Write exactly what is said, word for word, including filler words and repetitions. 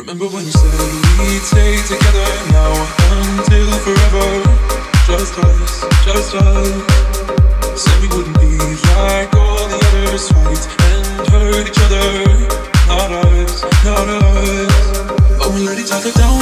Remember when you said we'd stay together now until forever? Just us, just us. Said we wouldn't be like all the others, fight and hurt each other. Not us, not us. But we let each other down.